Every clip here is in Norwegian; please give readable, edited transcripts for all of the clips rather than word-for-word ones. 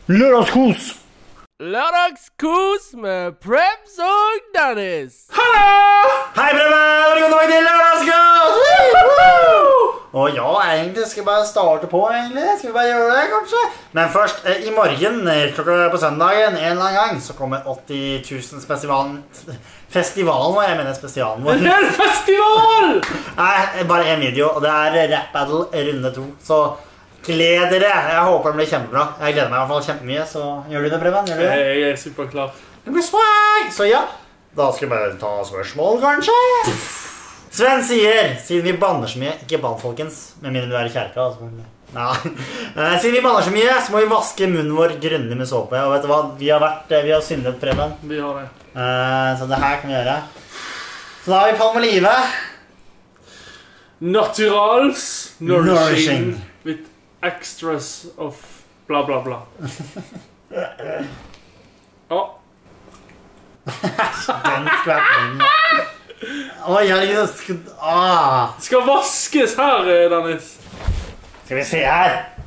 Lørdagskos! Lørdagskos med Prebz og Dennis. Hallo! Hei, Preben! Velkommen tilbake til Lørdagskos! Og ja, egentlig skal vi bare starte på, egentlig. Skal vi bare gjøre det, kanskje? Men først, i morgen, klokka på søndagen, en eller annen gang, så kommer 80 000 festivalen, og jeg mener spesialen vår. En hel festival! Nei, bare en video, og det er Rap Battle runde 2, så gled dere. Jeg håper den blir kjempebra. Jeg gleder meg i hvert fall kjempemye, så gjør du det, Preben? Gjør du det? Jeg er superklar. Det blir swag! Så ja, da skal vi bare ta spørsmål, kanskje? Sven sier, siden vi banner så mye, ikke bann, folkens, med mindre du er i kjerka, altså. Nei. Siden vi banner så mye, så må vi vaske munnen vår grundig med såpe, og vet du hva, vi har syndet, Preben. Vi har det. Så det her kan vi gjøre. Så da har vi Palmolive. Naturals, nourishing, with extras of bla bla bla. Åh. Den skvetten. Oi, herregud. Skal vaskes her, Dennis. Skal vi se her.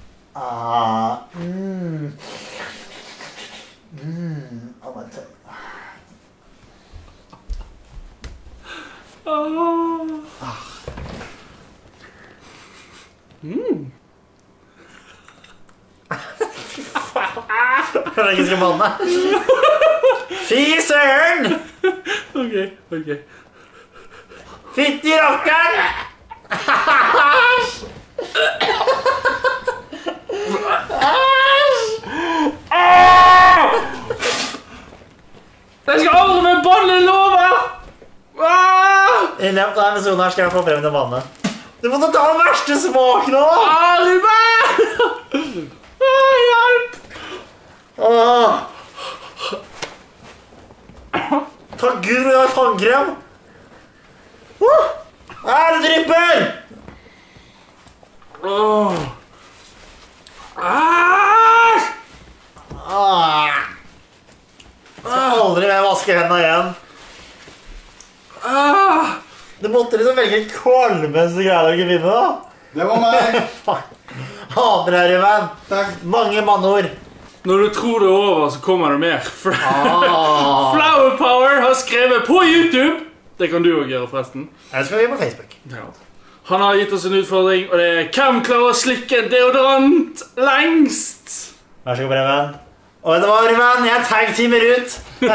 Kan jeg ikke skal banne? Fy søren! Ok. Fytti rockeren! Jeg skal aldri med bannelover! I nevnt denne episoden her skal jeg få frem til banne. Du må ta den verste smaken nå! Ruben! Hjelp! Takk Gud for jeg har tannkrem! Det drypper! Skal aldri mer vaske hendene igjen. Du måtte liksom velge kvalmeste greier å ikke finne da. Det var meg. Hader deg, Ruben. Mange mannord. Når du tror det er over, så kommer det mer. Flower Power har skrevet på YouTube. Det kan du også gjøre, forresten. Jeg skal gjøre på Facebook. Ja. Han har gitt oss en utfordring, og det er hvem klarer å slikke en deodorant lengst? Vær så god, Preben. Og vet du hva, Ruben? Jeg tag-teamer ut. Det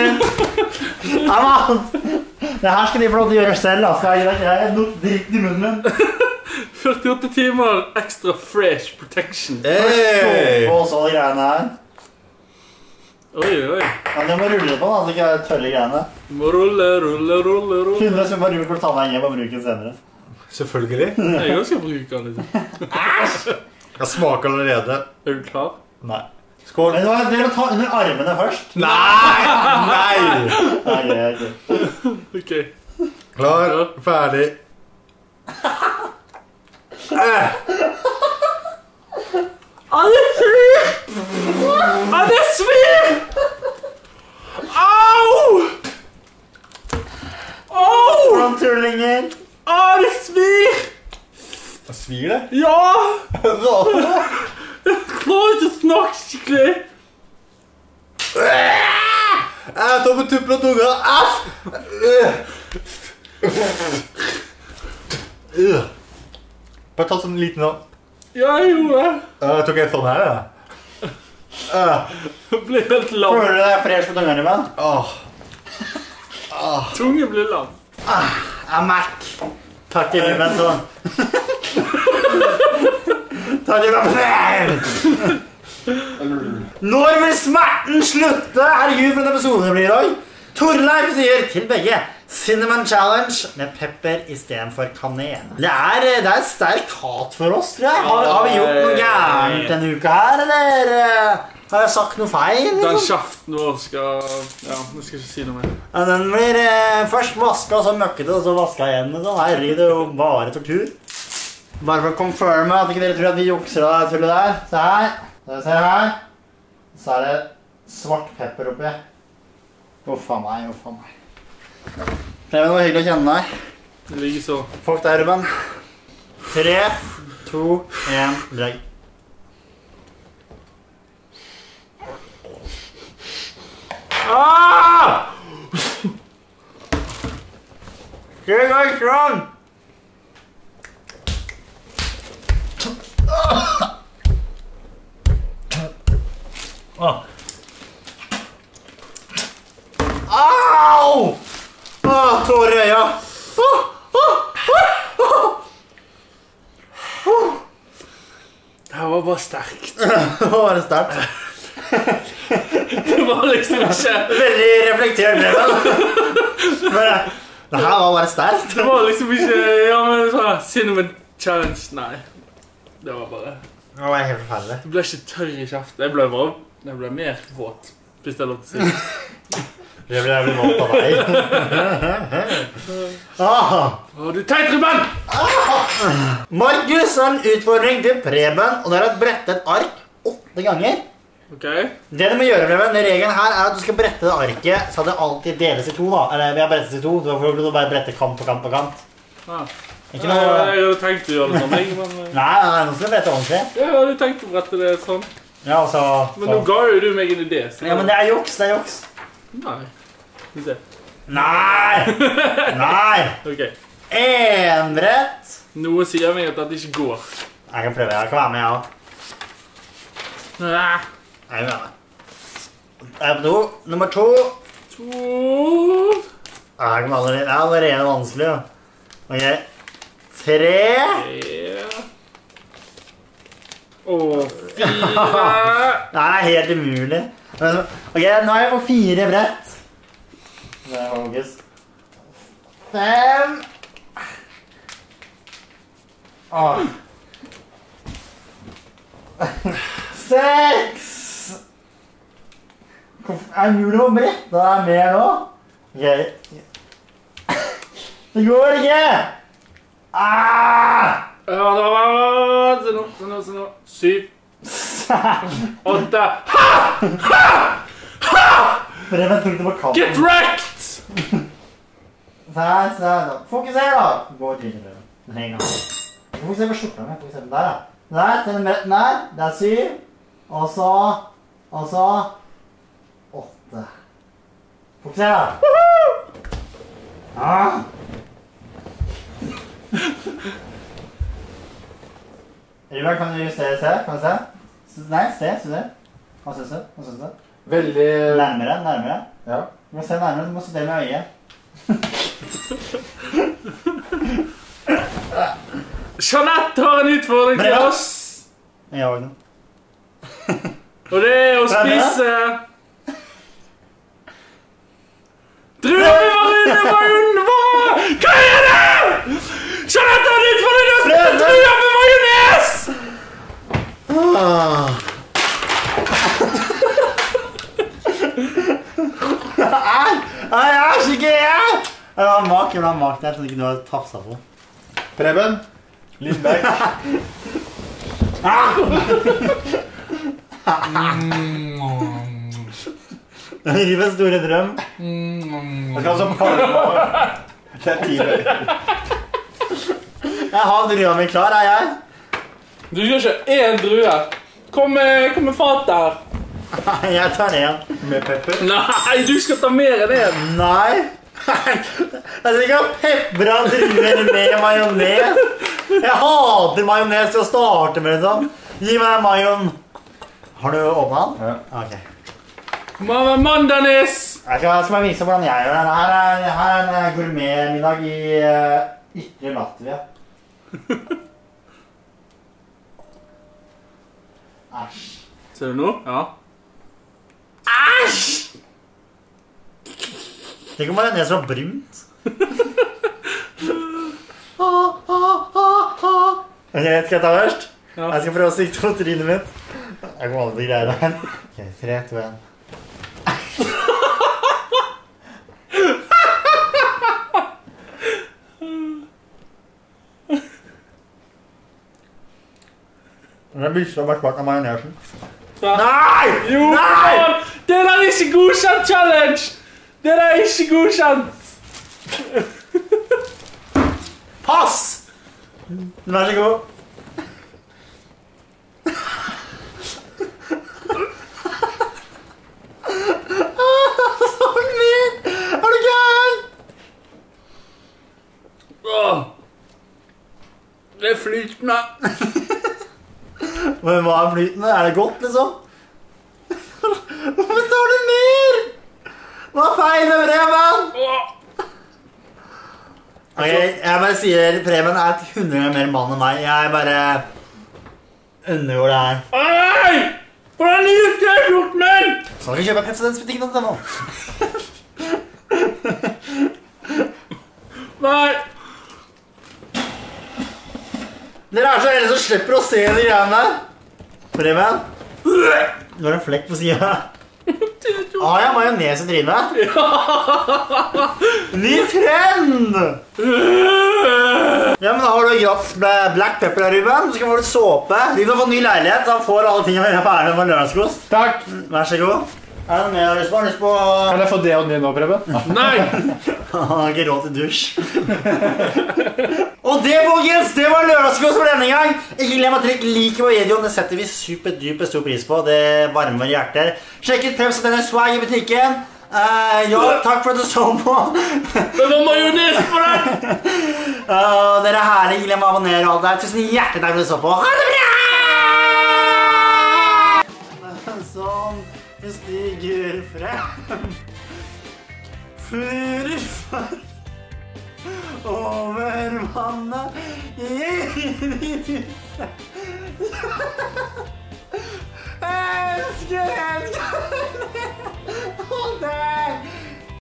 her skal de få lov til å gjøre selv. Jeg er noe dritt i munnen min. 48 timer ekstra fresh protection. Hey! Og så de greiene her. Oi. Ja, det må rulle på, da, så ikke er tørre greiene. Må rulle. 100 som bare ruller ta meg hjem og bruke den senere. Selvfølgelig. Jeg også skal bruke den litt. Jeg smaker allerede. Er du klar? Nei. Skål. Men dere må ta under armene først. Nei! Ok. Klar, ferdig. Det svir! Au! Hvordan tullinger? Det svir! Hva svir det? Ja! Jeg klarer ikke å snakke skikkelig. Jeg tar på tuppen av tunga. Bare ta sånn liten nå. Ja, jeg gjorde det. Jeg tok en sånn her, ja. Jeg ble helt lam. Føler du deg fresh på tungene, Ruben? Tunge blir lam. Mac. Takk til Ruben, sånn. Takk til Ruben. Når vil smerten slutte? Herregud, for en episode det blir i dag. Torleif sier til begge Cinnamon Challenge med pepper i stedet for kanel. Det er et sterkt hat for oss, tror jeg. Har vi gjort noe gærent denne uka her, eller har jeg sagt noe feil? Liksom? Den kjeften vår skal... Ja, nå skal jeg ikke si noe mer. Ja, den blir først vasket, så møkkete, og så vasket igjen. Sånn. Herregud, det er jo bare tortur. Bare for å confirme at ikke dere tror at vi jukser av det tullet der. Se her. Dere ser her. Så er det svart pepper oppi. Uffa meg. Preben, det var hyggelig å kjenne deg. Det ligger så. Fuck deg, Ruben. 3, 2, 1, drag. Ah! Here goes strong. Oh. Au! Tårer i øya. Det var bare sterkt. Det var det sterkt. Det var liksom ikke... Veldig reflektert brevet. Men det her var bare sterkt. Det var liksom ikke... Ja, men sånn... Cinnamon challenge, nei. Det var bare... Det var helt forferdelig. Det ble ikke tørr i kjeften. Jeg ble mer våt, hvis det er lov til å si. Det ble jævlig våt av deg. Å, du teit, Ruben! Markus har en utfordring til Preben, og det er å brette et ark 8 ganger. Ok. Det du må gjøre, Preben, regelen her er at du skal brette det arket, så det alltid deles i 2 da. Eller vi har brettet i 2, du får bare brette kant på kant på kant. Ja. Ikke noe... Jeg hadde tenkt å gjøre det sånn, men... Nei, nå skal du brette ordentlig. Jeg hadde tenkt å brette det sånn. Ja, så... Men nå ga jo du meg en idé, så... Ja, men det er juks, det er juks. Nei. Skal vi se. Nei! Nei! Ok. 1 brett. Noe sier meg at det ikke går. Jeg kan prøve, jeg kan være med, jeg også. Nei. Jeg er med. Nummer 2. 2. Det er allerede vanskelig, ja. Ok. 3. Og 4. Det er helt umulig. Ok, nå er jeg på 4 brett. Det er August. 5. Åh. 6. Er det mulig å brette deg mer nå? Ok. Det går ikke! Se nå. 7. 8. Preben tok det på kanten. Get wrecked! Så. Fokuser da! Gå til det. Heng av. Fokuser på skjorta med. Fokuser på der da. Der, til den bretten der. Det er 7. Og så 8. Fokuser da. Ja. Ruben, kan du justere se? Kan du se? Nei, se det. Hva synes du? Veldig... Nærmere. Ja. Du må se nærmere, du må se det med øyet. Jeanette har en utfordring til oss. Jeg har den. Og det er å spise... Druer Hva er det?! Jeanette har en utfordring til å spise druer med majones! Nei, jeg er så ikke jeg! Det var mak, jeg trodde ikke du hadde tafset på. Preben. Lindberg. Rivens store drøm. Jeg skal også kalle det på. Det er 10. Jeg har drua mi klar, er jeg? Du gjør ikke én drue. Kom med fatet her. Jeg tar det igjen. Med pepper. Nei, du skal ta mer enn én. Nei. Jeg skal ikke ha pepra druer med majones. Jeg hater majones til å starte med, liksom. Gi meg majon. Har du åpnet den? Ja. Ok. Mamma Mandanis! Jeg skal bare vise hvordan jeg gjør det. Her er en gourmetmiddag i Ytre Latvia. Æsj. Ser du nå? Ja. Æsj! Tenk om majones var brunt. Ok, skal jeg ta først? Ja. Jeg skal prøve å sikte på trynet mitt. Jeg kommer aldri til å greie det her. Ok, 3, 2, 1. Det blir så bare bak av majonesen. Nei! Jo, Nei! man! Det der er ikke godkjent challenge! Det der er ikke godkjent! Pass! Vær så god. flytende. Men hva er flytende? Er det godt, liksom? Hvorfor står det mer? Hva er feil med Preben? Ok, jeg bare sier Preben er 100 ganger mer mann enn meg. Jeg bare undergår det her. Nei! Hvordan gikk det, skjorten min? Så kan vi kjøpe Pepsi-Dance-butikken til nå. Nei. Dere er så heldige som slipper å se de greiene der. Preben? Du har en flekk på siden. Jeg har majones i trynet. Ny trend! Ja, men da har du gratis black pepper der, Ruben. Du skal få litt såpe. Du kan få ny leilighet, da får alle tingene på æren med lørdagskost. Takk. Vær så god. Er det mer jeg har lyst på? Kan jeg få det og den nå, Preben? Nei. Han har ikke råd til dusj. Og det, folkens, det var lørdagskost for denne gang. Ikke glem å trykke like på videoen. Det setter vi superduper stor pris på. Det varmer hjerter. Sjekk ut Pepsi denne swag i butikken. Ja, takk for at du så på. Det var majones på den. Dere er herlige. Ikke glem å abonnere og alt der. Tusen hjertelig takk for at du så på. Ha det bra! Sånn. Vi stiger frem. Flyr for over vannet inn i huset. Elsker. Og der